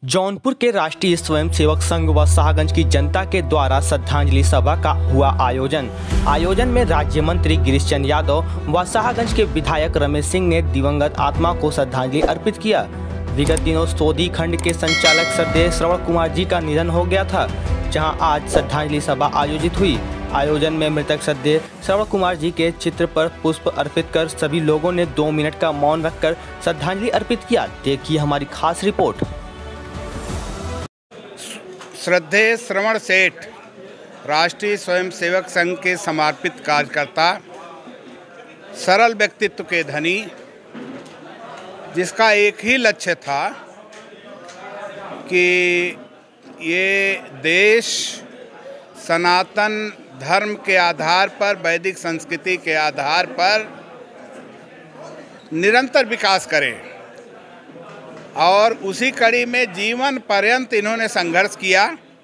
जौनपुर के राष्ट्रीय स्वयंसेवक संघ व शाहगंज की जनता के द्वारा श्रद्धांजलि सभा का हुआ आयोजन में राज्य मंत्री गिरीश चंद्र यादव व शाहगंज के विधायक रमेश सिंह ने दिवंगत आत्मा को श्रद्धांजलि अर्पित किया। विगत दिनों सोदी खंड के संचालक श्रद्धेय श्रवण कुमार जी का निधन हो गया था, जहां आज श्रद्धांजलि सभा आयोजित हुई। आयोजन में मृतक श्रद्धेय श्रवण कुमार जी के चित्र पर पुष्प अर्पित कर सभी लोगों ने 2 मिनट का मौन रखकर श्रद्धांजलि अर्पित किया। देखिए हमारी खास रिपोर्ट। श्रद्धेय श्रवण सेठ राष्ट्रीय स्वयंसेवक संघ के समर्पित कार्यकर्ता, सरल व्यक्तित्व के धनी, जिसका एक ही लक्ष्य था कि ये देश सनातन धर्म के आधार पर, वैदिक संस्कृति के आधार पर निरंतर विकास करे और उसी कड़ी में जीवन पर्यंत इन्होंने संघर्ष किया।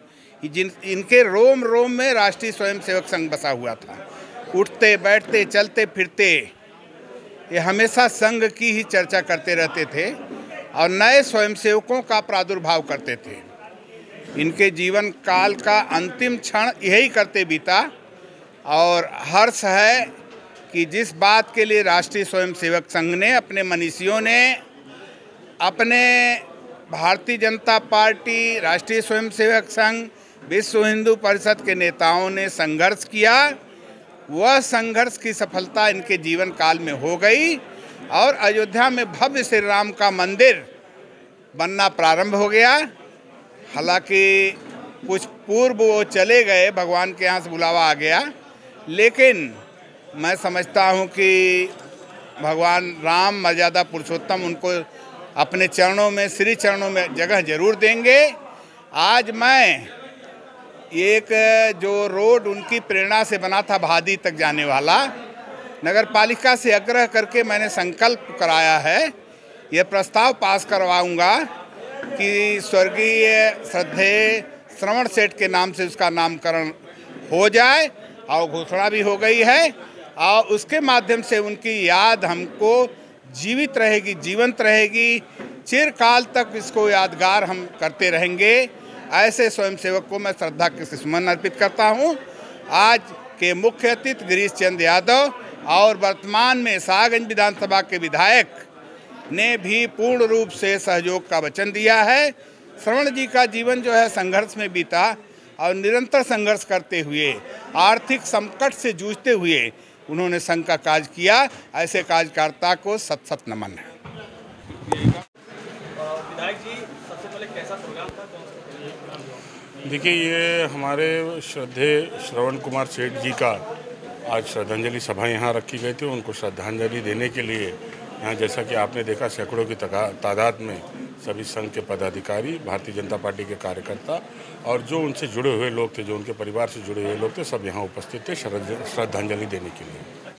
इनके रोम रोम में राष्ट्रीय स्वयंसेवक संघ बसा हुआ था। उठते बैठते चलते फिरते ये हमेशा संघ की ही चर्चा करते रहते थे और नए स्वयंसेवकों का प्रादुर्भाव करते थे। इनके जीवन काल का अंतिम क्षण यही करते बीता और हर्ष है कि जिस बात के लिए राष्ट्रीय स्वयंसेवक संघ ने, अपने मनीषियों ने, अपने भारतीय जनता पार्टी, राष्ट्रीय स्वयंसेवक संघ, विश्व हिंदू परिषद के नेताओं ने संघर्ष किया, वह संघर्ष की सफलता इनके जीवन काल में हो गई और अयोध्या में भव्य श्री राम का मंदिर बनना प्रारंभ हो गया। हालांकि कुछ पूर्व वो चले गए, भगवान के यहाँ से बुलावा आ गया, लेकिन मैं समझता हूँ कि भगवान राम मर्यादा पुरुषोत्तम उनको अपने चरणों में, श्री चरणों में जगह जरूर देंगे। आज मैं एक जो रोड उनकी प्रेरणा से बना था भादी तक जाने वाला, नगर पालिका से आग्रह करके मैंने संकल्प कराया है, यह प्रस्ताव पास करवाऊंगा कि स्वर्गीय श्रद्धेय श्रवण सेठ के नाम से उसका नामकरण हो जाए और घोषणा भी हो गई है और उसके माध्यम से उनकी याद हमको जीवित रहेगी, जीवंत रहेगी, चिरकाल तक इसको यादगार हम करते रहेंगे। ऐसे स्वयंसेवक को मैं श्रद्धा के सुमन अर्पित करता हूं। आज के मुख्य अतिथि गिरीश चंद्र यादव और वर्तमान में शाहगंज विधानसभा के विधायक ने भी पूर्ण रूप से सहयोग का वचन दिया है। श्रवण जी का जीवन जो है संघर्ष में बीता और निरंतर संघर्ष करते हुए, आर्थिक संकट से जूझते हुए उन्होंने संघ का कार्य किया। ऐसे कार्यकर्ता को सत सत नमन है। विधायक जी, सबसे पहले कैसा प्रोग्राम था? देखिए, ये हमारे श्रद्धेय श्रवण कुमार सेठ जी का आज श्रद्धांजलि सभा यहाँ रखी गई थी। उनको श्रद्धांजलि देने के लिए यहाँ, जैसा कि आपने देखा, सैकड़ों की तादाद में सभी संघ के पदाधिकारी, भारतीय जनता पार्टी के कार्यकर्ता और जो उनसे जुड़े हुए लोग थे, जो उनके परिवार से जुड़े हुए लोग थे, सब यहाँ उपस्थित थे श्रद्धांजलि देने के लिए।